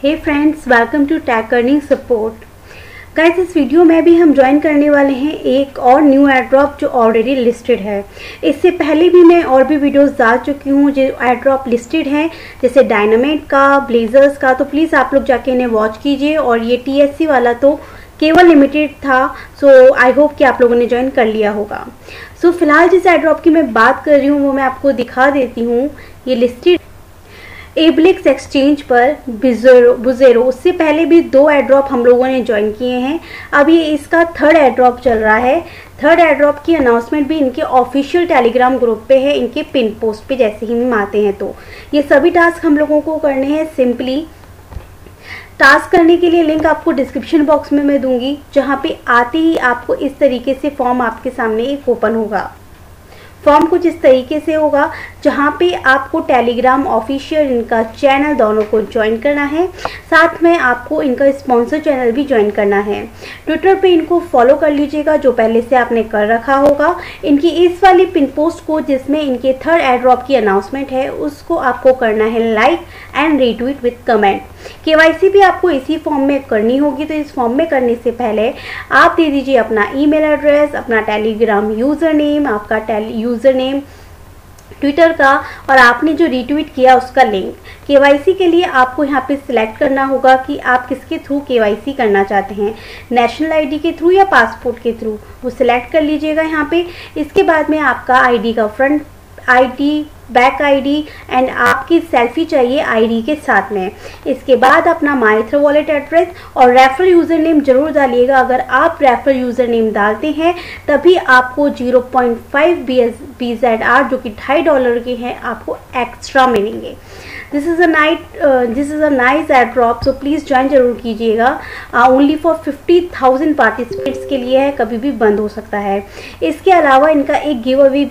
Hey friends, welcome to tag earning support. Guys, इस video में भी हम ज्वाइन करने वाले हैं एक और न्यू एयरड्रॉप जो ऑलरेडी लिस्टेड है। इससे पहले भी मैं और भी वीडियोस डाल चुकी हूँ जो एयरड्रॉप लिस्टेड हैं, जैसे डायनामाइट का, ब्लेजर्स का। तो प्लीज़ आप लोग जाके इन्हें वॉच कीजिए। और ये TSC वाला तो केवल लिमिटेड था, सो आई होप कि आप लोगों ने ज्वाइन कर लिया होगा। सो फिलहाल जिस एयरड्रॉप की मैं बात कर रही हूँ वो मैं आपको दिखा देती हूँ। ये लिस्टेड एबलिक्स एक्सचेंज पर बुजेरो। उससे पहले भी 2 एयरड्रॉप हम लोगों ने ज्वाइन किए हैं। अब ये इसका 3rd एयरड्रॉप चल रहा है। 3rd एयरड्रॉप की अनाउंसमेंट भी इनके ऑफिशियल टेलीग्राम ग्रुप पे है, इनके पिन पोस्ट पे जैसे ही हम आते हैं। तो ये सभी टास्क हम लोगों को करने हैं। सिंपली टास्क करने के लिए लिंक आपको डिस्क्रिप्शन बॉक्स में मैं दूंगी, जहाँ पे आते ही आपको इस तरीके से फॉर्म आपके सामने एक ओपन होगा। फॉर्म कुछ इस तरीके से होगा, जहाँ पे आपको टेलीग्राम ऑफिशियल इनका चैनल दोनों को ज्वाइन करना है। साथ में आपको इनका स्पॉन्सर चैनल भी ज्वाइन करना है। ट्विटर पे इनको फॉलो कर लीजिएगा, जो पहले से आपने कर रखा होगा। इनकी इस वाली पिन पोस्ट को जिसमें इनके 3rd एयरड्रॉप की अनाउंसमेंट है, उसको आपको करना है like and retweet with comment. KYC भी आपको इसी फॉर्म में करनी होगी। तो इस फॉर्म में करने से पहले आप दे दीजिए अपना ईमेल एड्रेस, अपना टेलीग्राम यूज़र नेम, आपका यूज़र नेम ट्विटर का, और आपने जो रीट्वीट किया उसका लिंक। KYC के लिए आपको यहाँ पे सिलेक्ट करना होगा कि आप किसके थ्रू KYC करना चाहते हैं, नेशनल ID के थ्रू या पासपोर्ट के थ्रू, वो सिलेक्ट कर लीजिएगा यहाँ पे। इसके बाद में आपका ID का front ID, back ID and आपकी सेल्फी चाहिए ID के साथ में। इसके बाद अपना माइथ्रो वॉलेट एड्रेस और रेफरल यूज़र नेम जरूर डालिएगा। अगर आप रेफरल यूज़र नेम डालते हैं तभी आपको 0.5 BZR जो कि $2.5 के हैं आपको एक्स्ट्रा मिलेंगे। This is a nice airdrop, so please join जरूर कीजिएगा। ओनली फॉर 50,000 पार्टिसिपेंट्स के लिए है, कभी भी बंद हो सकता है। इसके अलावा इनका एक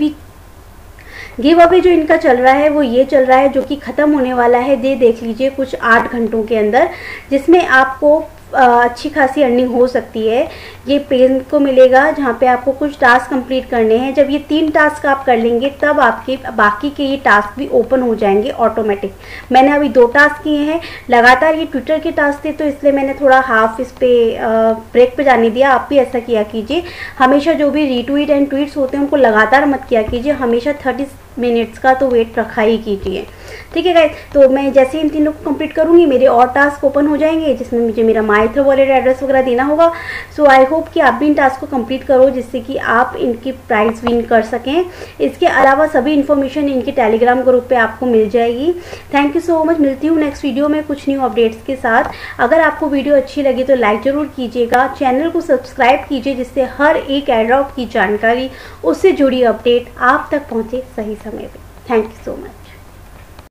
गिव अवे जो इनका चल रहा है वो ये चल रहा है, जो कि ख़त्म होने वाला है। ये देख लीजिए कुछ 8 घंटों के अंदर, जिसमें आपको अच्छी खासी अर्निंग हो सकती है। ये पेन को मिलेगा जहाँ पे आपको कुछ टास्क कंप्लीट करने हैं। जब ये 3 टास्क आप कर लेंगे तब आपके बाकी के ये टास्क भी ओपन हो जाएंगे ऑटोमेटिक। मैंने अभी 2 टास्क किए हैं लगातार। ये ट्विटर के टास्क थे तो इसलिए मैंने थोड़ा हाफ इस पे ब्रेक पे जाने दिया। आप भी ऐसा किया कीजिए। हमेशा जो भी रीट्वीट एंड ट्वीट्स होते हैं उनको लगातार मत किया कीजिए, हमेशा 30 मिनट्स का तो वेट रखा ही कीजिए। ठीक है गाइस, तो मैं जैसे इन तीनों को कंप्लीट करूंगी मेरे और टास्क ओपन हो जाएंगे, जिसमें मुझे मेरा माइथ्रो वॉलेट एड्रेस वगैरह देना होगा। सो आई होप कि आप भी इन टास्क को कंप्लीट करो, जिससे कि आप इनकी प्राइस विन कर सकें। इसके अलावा सभी इन्फॉर्मेशन इनके टेलीग्राम ग्रुप पे आपको मिल जाएगी। Thank you so much. मिलती हूँ नेक्स्ट वीडियो में कुछ न्यू अपडेट्स के साथ। अगर आपको वीडियो अच्छी लगी तो लाइक जरूर कीजिएगा, चैनल को सब्सक्राइब कीजिए, जिससे हर एक एयरड्रॉप की जानकारी, उससे जुड़ी अपडेट आप तक पहुँचे सही समय पर। Thank you so much.